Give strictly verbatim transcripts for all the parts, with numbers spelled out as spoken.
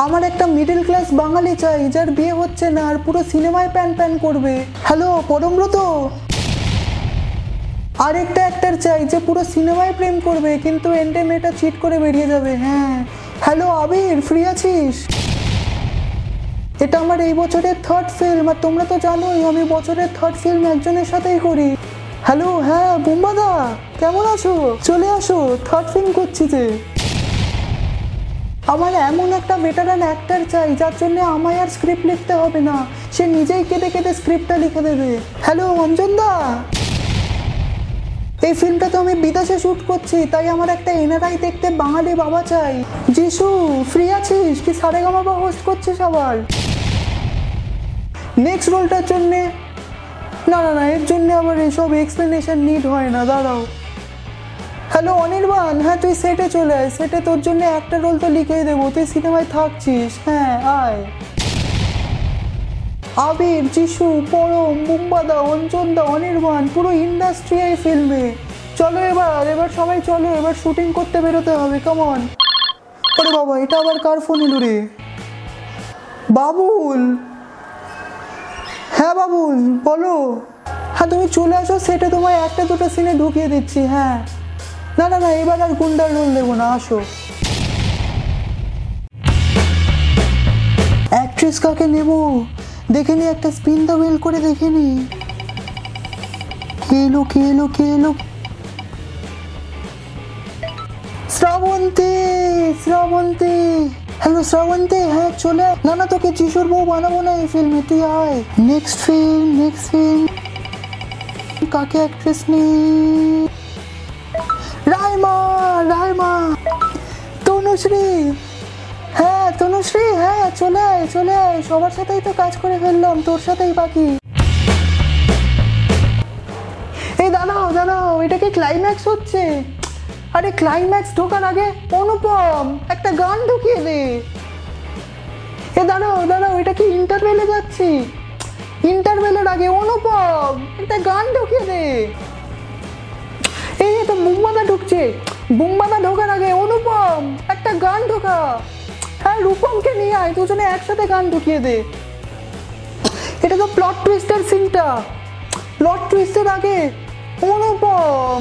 আমার একটা middle class বাঙালি চাই যার বিয়ে হচ্ছে না আর পুরো সিনেমায় প্যান প্যান করবে। হ্যালো পরমব্রত। আরেকটা অ্যাক্টর চাই যে পুরো সিনেমায় প্রেম করবে কিন্তু এন্ডে মেয়েটা চিট করে বেরিয়ে যাবে। হ্যাঁ হ্যালো আবির, ফ্রি আছিস? এটা আমার এই বছরের থার্ড ফিল্ম আর তোমরা তো জানোই আমি বছরের থার্ড ফিল্ম একজনের সাথেই করি। হ্যালো হ্যাঁ বুম্বাদা, কেমন আছো? চলে আসো, থার্ড ফিল্ম করছি যে। আমার এমন একটা ভেটারান অ্যাক্টর চাই যার জন্য আমায় আর স্ক্রিপ্ট লিখতে হবে না, সে নিজেই কেঁদে কেঁদে স্ক্রিপ্টটা লিখে দেবে। হ্যালো অঞ্জন দা, এই ফিল্মটা তো আমি বিদেশে শ্যুট করছি তাই আমার একটা এনআরআই দেখতে বাঙালি বাবা চাই। যিশু ফ্রি আছিস কি? সারেগামাপা হোস্ট করছিস আবার? নেক্সট রোলটার জন্যে না না না এর জন্য আবার এসব এক্সপ্লেনেশন নিড হয় না, দাঁড়াও। হ্যালো অনির্বাণ, হ্যাঁ তুই সেটে চলে আয়, সেটে তোর জন্য একটা রোল তো লিখেই দেবো, তুই সিনেমায় থাকছিস। হ্যাঁ আয়। আবির, যিশু, পরম, বুম্বাদা, অঞ্জনদা, অনির্বাণ, পুরো ইন্ডাস্ট্রি এই ফিল্মে। চলো এবার এবার সবাই চলো, এবার শুটিং করতে বেরোতে হবে, কেমন? আরে বাবা এটা আবার কার ফোন এলো রে? বাবুল। হ্যাঁ বাবুল বলো। হ্যাঁ তুমি চলে আসো সেটে, তোমায় একটা দুটো সিনে ঢুকিয়ে দিচ্ছি। হ্যাঁ না না না এবার আর গুন্ডার রোল দেবো না, আসো। অ্যাক্ট্রেস কাকে নেবো দেখে নি, একটা স্পিন দ্য হুইল করে দেখে নি। কে এলো কে এলো কে এলো? শ্রাবন্তী, শ্রাবন্তী। হ্যালো শ্রাবন্তী, হ্যাঁ চলে। না না তোকে যিশুর বউ বানাবো না এই ফিল্মে, তুই আয়। নেক্সট ফিল্ম নেক্সট ফিল্ম কাকে অ্যাক্ট্রেস নেই? রাইমা, রাইমা। তনুশ্রী, হ্যাঁ তনুশ্রী, হ্যাঁ চলে আয় চলে আয়, সবার সাথেই তো কাজ করে ফেললাম, তোর সাথেই বাকি। এই দাঁড়াও দাঁড়াও, এটা কি ক্লাইম্যাক্স হচ্ছে? আরে ক্লাইম্যাক্স ঢোকার আগে অনুপম একটা গান ঢুকিয়ে দে। এ দাঁড়াও দাঁড়াও, এটা কি ইন্টারভেলে যাচ্ছি? ইন্টারভেলের আগে অনুপম একটা গান ঢুকিয়ে দে। এই তো বুম্বাদা ঢুকছে, বুম্বাদা ঢোকার আগে অনুপম একটা গান ঢোকা। হ্যাঁ রূপমকে নিয়ে আয়, দুজনে একসাথে গান ঢুকিয়ে দে। এটা তো প্লট টুইস্টের সিনটা, প্লট টুইস্টের আগে অনুপম।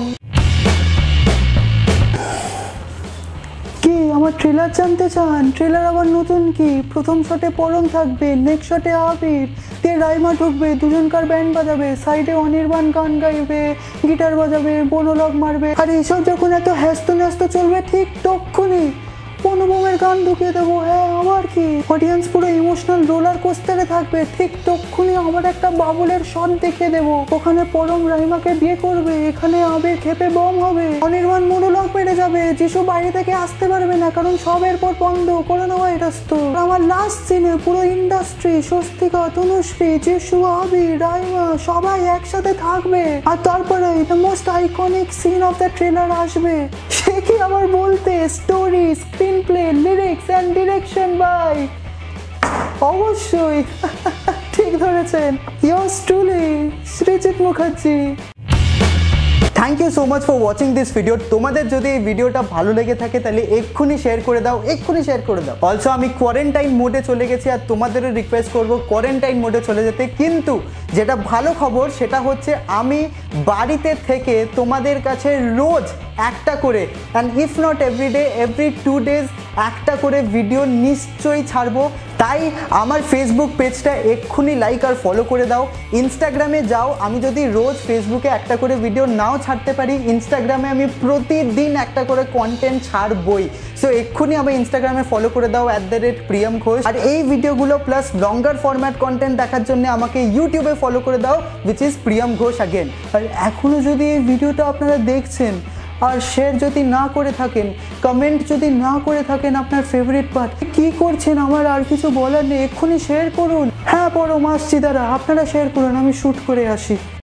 কি আমার ট্রেলার জানতে চান? ট্রেলার আবার নতুন কি? প্রথম শটে পরম থাকবে, নেক্সট শটে আবির, দিয়ে রাইমা ঢুকবে, দুজনকার ব্যান্ড বাজাবে, সাইডে অনির্বাণ গান গাইবে, গিটার বাজাবে, বনলগ মারবে। আর এইসব যখন এত হ্যাস্ত ন্যাস্ত চলবে ঠিক তক্ষুনি অনুপমের গান ঢুকিয়ে দেবো। হ্যাঁ আবার কি, অডিয়েন্স পুরো ইমোশনাল রোলার কোস্টারে থাকবে, ঠিক তক্ষুনি আমার একটা বাবুলের শট দেখিয়ে দেবো। ওখানে পরম রাইমাকে বিয়ে করবে, এখানে আবির খেপে বম হবে, অনির্বাণ মনোলগ মেরে যাবে, যিশু বাইরে থেকে আসতে পারবে না কারণ সব এরপর বন্ধ, করোনা ভাইরাস তো। আমার লাস্ট সিনে পুরো ইন্ডাস্ট্রি, স্বস্তিকা, তনুশ্রী, যিশু, আবির, রাইমা সবাই একসাথে থাকবে। আর তারপরে the most iconic scene of the trailer আসবে। সে কি আবার বলতে, story, screenplay, lyrics and direction by অবশ্যই ঠিক ধরেছেন, yours truly Srijit Mukherjee. Thank you so much for watching this video. তোমাদের যদি এই ভিডিওটা ভালো লেগে থাকে তাহলে এক্ষুনি শেয়ার করে দাও, এক্ষুনি শেয়ার করে দাও। অলসো আমি কোয়ারেন্টাইন মোডে চলে গেছি আর তোমাদেরও রিকোয়েস্ট করবো কোয়ারেন্টাইন মোডে চলে যেতে। কিন্তু যেটা ভালো খবর সেটা হচ্ছে আমি বাড়িতে থেকে তোমাদের কাছে রোজ একটা করে, and if not everyday, every two days একটা করে ভিডিও নিশ্চয়ই ছাড়বো। তাই আমার ফেসবুক পেজটা এক্ষুনি লাইক আর ফলো করে দাও। ইনস্টাগ্রামে যাও, আমি যদি রোজ ফেসবুকে একটা করে ভিডিও নাও ছাড়তে পারি, ইনস্টাগ্রামে আমি প্রতিদিন একটা করে কন্টেন্ট ছাড়বই। সো এক্ষুনি আমার ইনস্টাগ্রামে ফলো করে দাও at the rate Priyam Ghosh. আর এই ভিডিওগুলো প্লাস লঙ্গার ফরম্যাট কন্টেন্ট দেখার জন্য আমাকে ইউটিউবে ফলো করে দাও, which is Priyam Ghosh again. আর এখনও যদি এই ভিডিওটা আপনারা দেখছেন আর শেয়ার যদি না করে থাকেন, কমেন্ট যদি না করে থাকেন আপনার ফেভারিট পার্ট, কি করছেন আমার আর কিছু বলার নেই, এক্ষুনি শেয়ার করুন। হ্যাঁ পরম আসছি দাঁড়া, আপনারা শেয়ার করুন, আমি শ্যুট করে আসি।